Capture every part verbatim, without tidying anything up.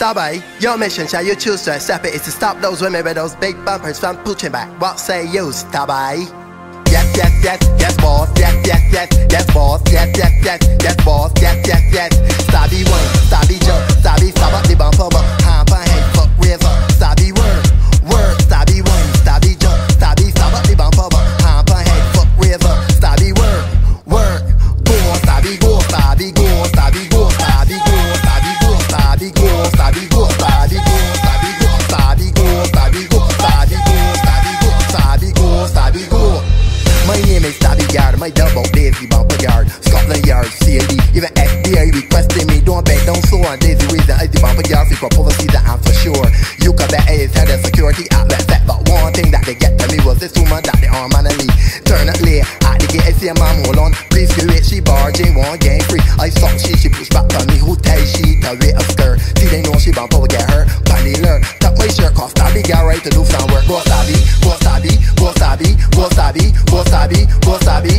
Stabby, your mission shall you choose to accept it is to stop those women with those big bumpers from pushing back. What say you, Stabby? Yes, yes, yes, yes, boss. Yes, yes, yes, yes, boss. Yes, yes, yes, yes, boss. Yes, yes, yes. Stabby one, stabby jump, stabby stab up the bumper, but hamper head fuck river. Stabby word, word, stabby one, stabby jump, stabby stab up the bumper, but hamper head fuck river. Stabby word, word, go, stabby go, stabby go, stabby go, stabby go, stabby go, stabby go, stabby go, stabby go, stabby go, stabby go, stabby go, stabby go, stabby go, stabby go, stabby go. My name is Stabby Yard, my double Daisy Bumper Yard, Scotland Yard, C A D, even F B I requesting me, don't bet, don't so on Daisy reason, I the Bumper Yard, for proposal season, I'm for sure. You can bet it's had a security outlet set, but one thing that they get to me was this woman that they arm and a lead. Turn it late, at the gate, I see a man hold on, please do it, she barging, one game free. I stop, she, she push back on me, who tell she to wait a skirt. See they know she bumper will get her, bandy lure, tuck my shirt, cause Stabby got right to do some work. Go Stabby, go Stabby, go Stabby, go Stabby, go Stabby, go Stabby,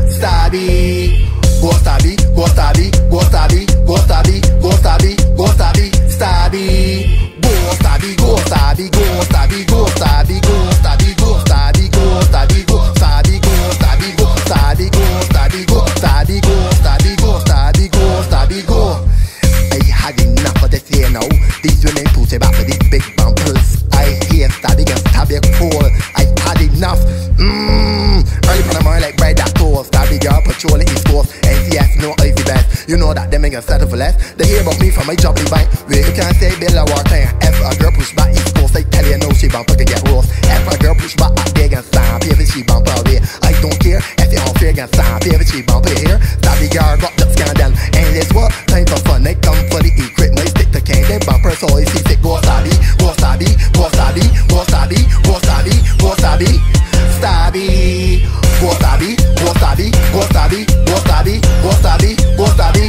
Stabby, go Stabby, go Stabby, go Stabby, go Stabby, go Stabby, go Stabby, Stabby, go Stabby, go Stabby, go Stabby, go Stabby, go Stabby, go Stabby, go Stabby, go Stabby, go Stabby, go Stabby, go Stabby, go Stabby, go Stabby, go Stabby, go Stabby, go. I had enough of this here now. These women push it back with these big bumpers. I hear Stabby and Stabby cool. I had enough. Mmm. Early from the morning like bread that toast. Stabby girl patrolling East Coast. N C S no Ivy best. You know that them ain't gonna settle for less. They hear about me from my jobbly bank. Where you can't say Bill or Wartime. If a girl push back East Coast, I tell you no, she bumper can get roast. If a girl push back up there and stamp, if she bumper away. I don't care if you unfair and stamp, if she bumper here. Stabby girl got the scandal. And this what? Time for fun. They come for the equipment. Stick to cane. They bumper so I see it. Go Stabby, go Stabby, go Stabby, go Stabby, go Stabby, go Stabby, Stabby, go Stabby, go Stabby, go Stabby, go Stabby, go Stabby, go Stabby,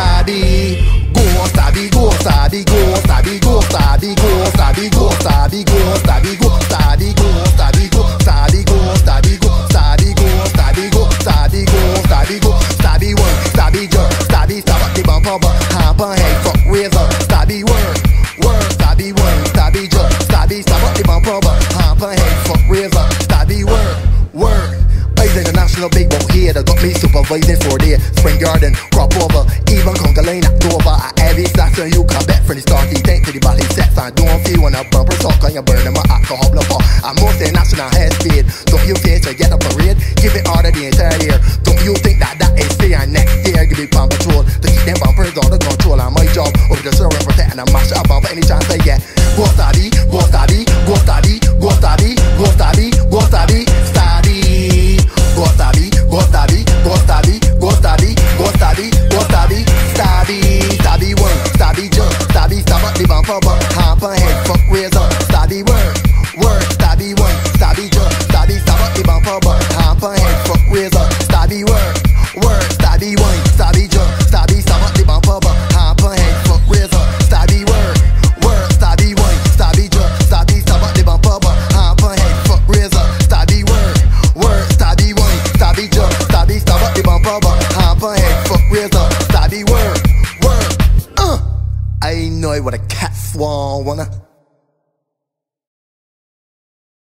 Stabby, go Stabby, go Stabby, go Stabby, go Stabby, go Stabby, go Stabby, go Stabby, go Stabby, go Stabby, go Stabby, go Stabby, go Stabby, go Stabby, go Stabby, go Stabby, go Stabby one, Stabby jump, Stabby stab up the bumper, but hamper head fuck razor, Stabby word, word, Stabby one, Stabby jump, Stabby stab up the bumper, but hamper head fuck razor, Stabby word, word. I's international big boat here that got me supervising for the spring garden, crop over, even conquer lane at Dover. At every station you can bet from the start, he think to the body sets and don't feel when a bumper talk on your burn them my alcohol bluffer. I'm most international head speed. Don't you face to get a parade? Give it all to the entire year. Don't you think that that is fair? Next year give me pump patrol to keep them bumpers under control. And my job over the server protect and I mash up bumper any chance I get. Go Stabby, go Stabby, go Stabby, go Stabby, go Stabby, go Stabby, Stabby. Go Stabby, go Stabby, go Stabby, go Stabby, go Stabby, go Stabby, Stabby, Stabby one, Stabby jump, Stabby stab up the bumper, but hamper head fuck razor, Stabby word, word, Stabby one, Stabby jump, Stabby stab up the bumper, but hamper head fuck razor, Stabby word, word, Stabby one, Stabby jump, Stabby stab up the bumper, but hamper head fuck razor, Stabby word, word, Stabby one, Stabby jump, Stabby stab up the bumper, but hamper head fuck razor, Stabby word, word, Stabby one, Stabby jump, Stabby stab up the bumper, but hamper head fuck razor, Stabby word, word, uh. I know what a cat swan wanna.